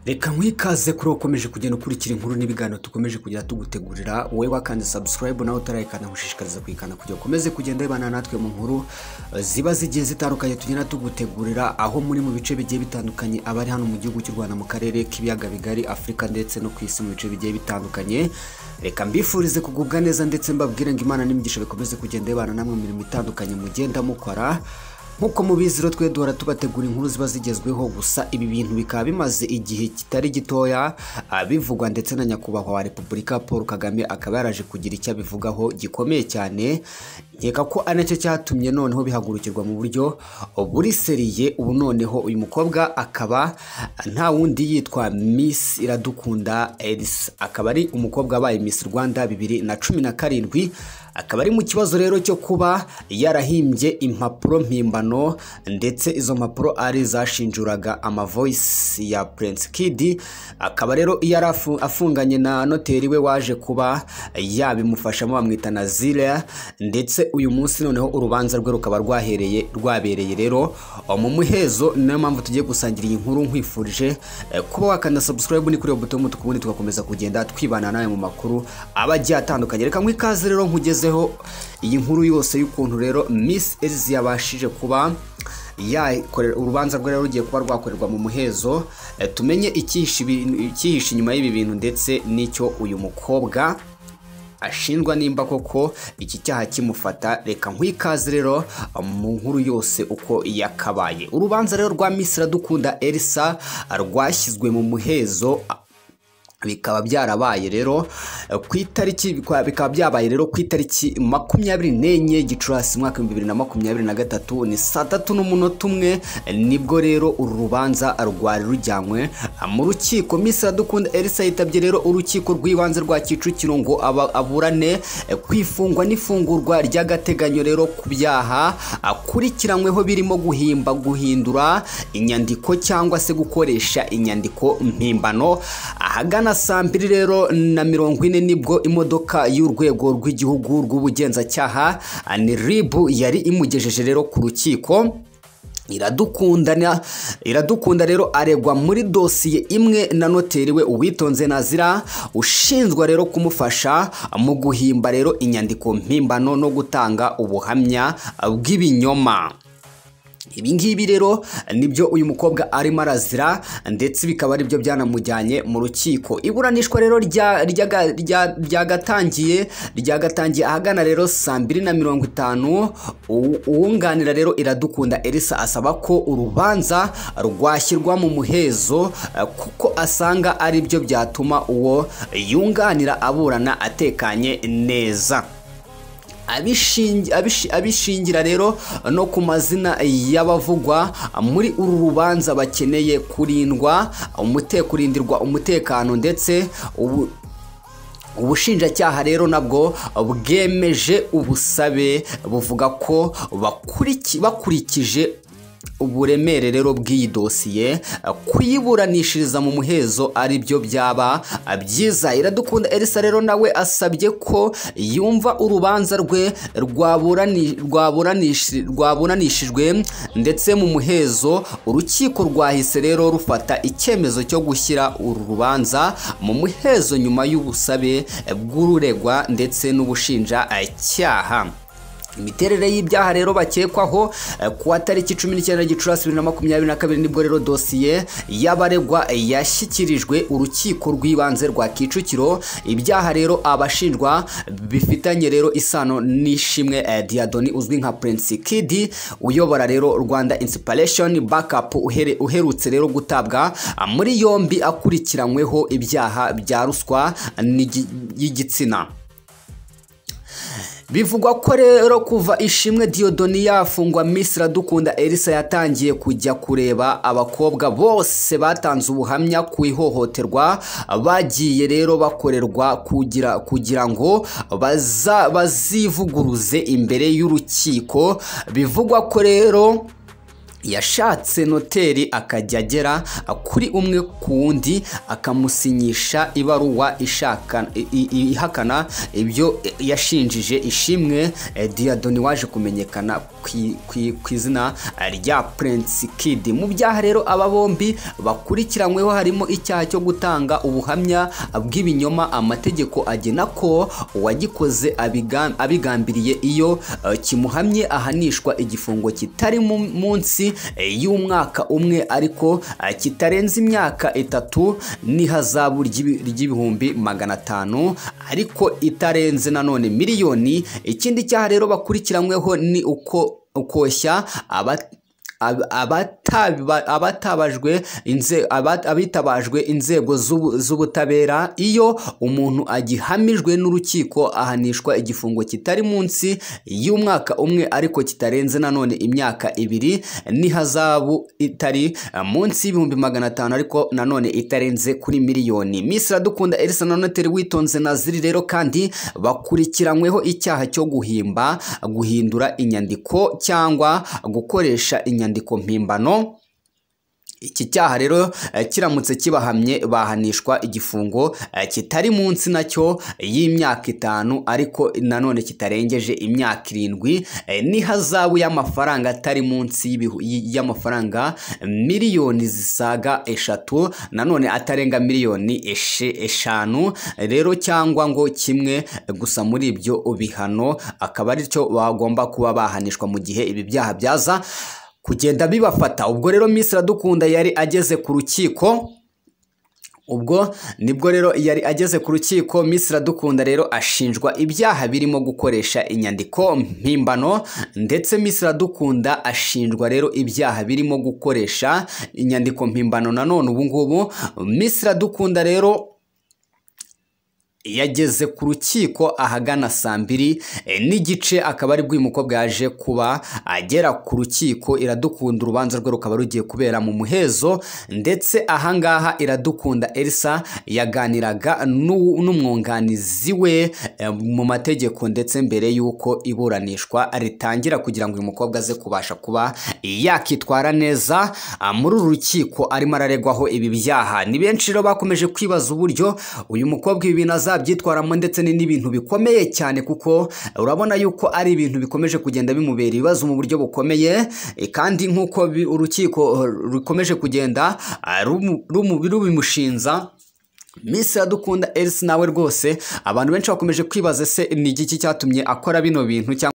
Reka mwikaze kuri ukomeje kugenda ukurikira inkuru n'ibiganiro tukomeje kujya tugutegurira wowe wakande subscribe nawe utarayikana gushishikariza kwikana kugira ukomeze kugenda ibana natwe mu nkuru ziba zigiye zitandukanye tugenda tugutegurira aho muri mu bice bigiye bitandukanye abari hano mu gihugu cy'u Rwanda mu karere k'ibiyaga bigari Afrika ndetse no kwisi mu bice bigiye bitandukanye. Reka mbifurize kugubwa neza ndetse mbabwire ngo Imana n'imigisha bikomeze kugenda ibana namwe mu mirimo itandukanye mugenda mukora. Nkuko mubiziro twe duhora tubategura inkuru ziba zigezweho, gusa ibi bintu bikaba bimaze igihe kitari gitoya bivugwa ndetse na nyakubahwa wa Repubulika Paul Kagame akaba yaraje kugira icyo bivugaho gikomeye cyane. Nkeka ko anacyo cyatumye noneho bihagurukirwa mu buryo buri seriye. Ubu noneho uyu mukobwa akaba nta wundi yitwa Miss Iradukunda Elsa, akaba ari umukobwa wabaye Miss Rwanda 2017. Akaba ari mu kibazo rero cyo kuba yarahimbye impapuro mpimbano ndetse izo mpapuro ari zashinjuraga ama voice ya Prince Kid. Akaba rero afunganye na noteri we waje kuba yabimufashamo bamwita Nazira, ndetse uyu munsi noneho urubanza rwe rukaba rwabereye rero Mumuhezo. Niyo mpamvu tugiye gusangira iyi nkuru nkwifurije kuba wakanda subscribe ni kuri buto y'umutuku ubundi tugakomeza kugenda twibana nawe mu makuru abagiye atandukanye. Reka mwikaze rero nkugeze iyi nkuru yose y'ukuntu rero Miss Elsa yabashije kuba yakorera urubanza rwe rero rugiye kuba rwakorerwa mu Muhezo. Tumenye ikihishe inyuma y'ibi bintu ndetse n'icyo uyu mukobwa ashinjwa nimba koko iki cyaha kimufata. Reka nkwikaze rero mu nkuru yose uko yakabaye. Urubanza rero rwa Miss Iradukunda Elsa rwashyizwe mu Muhezo bikaba byarabaye rero ku itariki 24 Gicurasi mwaka 2023 ni saa 3:01 nibwo rero uru rubanza rwari rujyanywe mu rukiko. Miss Iradukunda Elsa yitabye rero urukiko rw'ibanze rwa Kicukiro ngo aburane kwifungwa n'ifungurwa ry'agateganyo rero ku byaha akurikiranyweho birimo guhindura inyandiko cyangwa se gukoresha inyandiko mpimbano. Ahagana saa 2 rero na 40 nibwo imodoka y'urwego rw'igihugu rw'ubugenzacyaha ni RIB yari imugejeje rero ku rukiko. Iradukunda rero aregwa muri dosiye imwe na noteri we Uwitonze Nazira ushinzwa rero kumufasha mu guhimba rero inyandiko mpimbano no gutanga ubuhamya bw'ibinyoma. Ibi ngibi rero nibyo uyu mukobwa arimo arazira ndetse bikaba ari byo byanamujyanye mu rukiko. Iburanishwa rero ryagatangiye ahagana rero saa 2:50. Uwunganira rero Iradukunda Elsa asaba ko urubanza rwashyirwa mu Muhezo kuko asanga ari byo byatuma uwo yunganira aburana atekanye neza. Abishingira rero no ku mazina y'abavugwa muri uru rubanza bakeneye kurindirwa umutekano ndetse ubushinjacyaha rero nabwo bwemeje ubusabe buvuga ko bakurikije uburemere rero bw'iyi dosiye kuyiburanishiriza mu Muhezo ari byo byaba byiza. Iradukunda Elsa rero nawe asabye ko yumva urubanza rwe rwaburanishijwe ndetse mu Muhezo. Urukiko rwahise rero rufata icyemezo cyo gushyira uru rubanza mu Muhezo nyuma y'ubusabe bw'ururegwa ndetse n'ubushinjacyaha. Imiterere y'ibyaha rero bakekwaho ku tariki 19 Gicurasi 2022 nibwo rero dosiye y'abaregwa yashyikirijwe urukiko rw'ibanze rwa Kicukiro. Ibyaha rero abashinjwa bifitanye rero isano n'ishimwe Diadoni uzwi nka Prince Kid uyobora rero Rwanda Inspiration Backup uherutse rero gutabwa muri yombi akurikiranyweho ibyaha bya ruswa y'igitsina. Bivugwa ko rero kuva Ishimwe Diodoni yafungwa Miss Iradukunda Elsa yatangiye kujya kureba abakobwa bose batanze ubuhamya ku ihohoterwa bagiye rero bakorerwa kugira ngo bazivuguruze imbere y'urukiko. Bivugwa ko rero yashatse noteri akajya agera kuri umwe ku wundi akamusinyisha ibaruwa ihakana ibyo yashinjije Ishimwe Diadoni waje kumenyekana ku ku izina rya Prince Kid. Mu byaha rero aba bombi bakurikiranyweho harimo icyaha cyo gutanga ubuhamya bw'ibinyoma amategeko agena ko uwagikoze abigambiriye iyo kimuhamye ahanishwa igifungo kitari munsi y'umwaka umwe ariko kitarenze imyaka 3 n'ihazabu ry'ibihumbi 500 ariko itarenze nanone miliyoni. Ikindi cyaha rero bakurikiranyweho ni ukoshya abitabajwe inzego z'ubutabera. Iyo umuntu agihamijwe n'urukiko ahanishwa igifungo kitari munsi y'umwaka umwe ariko kitarenze nanone imyaka 2 n'ihazabu itari munsi y'ibihumbi 500 ariko nanone itarenze kuri miliyoni. Miss Iradukunda Elsa na Noteri Witonze Naziri rero kandi bakurikiranyweho icyaha cyo guhindura inyandiko cyangwa gukoresha inyandiko mpimbano. Iki cyaha rero kiramutse kibahamye bahanishwa igifungo kitari munsi nacyo y'imyaka 5 ariko nanone kitarengeje imyaka 7 n'ihazabu y'amafaranga atari munsi y'amafaranga miliyoni zisaga 3 nanone atarenga miliyoni 5 rero cyangwa ngo kimwe gusa muri ibyo bihano akaba ari cyo bagomba kuba bahanishwa mu gihe ibi byaha byaza kugenda bibafata. Ubwo rero Miss Iradukunda yari ageze ku rukiko, ubwo nibwo rero yari ageze ku rukiko. Miss Iradukunda rero ashinjwa ibyaha birimo gukoresha inyandiko mpimbano ndetse Miss Iradukunda ashinjwa rero ibyaha birimo gukoresha inyandiko mpimbano. Nanone ubu ngubu Miss Iradukunda rero yageze ku rukiko ahagana saa 2 n'igice akaba ari bw'uyu mukobwa yaje kuba agera ku rukiko. Iradukunda urubanza rwe rukaba rugiye kubera mu Muhezo ndetse ahangaha Iradukunda Elsa yaganiraga n'umwunganizi we mu mategeko ndetse mbere yuko iburanishwa ritangira kugira ngo uyu mukobwa aze kubasha kuba yakitwara neza muri uru rukiko arimo araregwaho ibi byaha. Ni benshi rero bakomeje kwibaza uburyo uyu mukobwa ibi byitwaramo ndetse n'ibintu bikomeye cyane kuko urabona yuko ari ibintu bikomeje kugenda bimubera ibibazo mu buryo bukomeye kandi nk'uko urukiko rukomeje kugenda rubimushinza. Miss Iradukunda Elsa nawe rwose abantu benshi bakomeje kwibaza se ni igiki cyatumye akora bino bintu cyangwa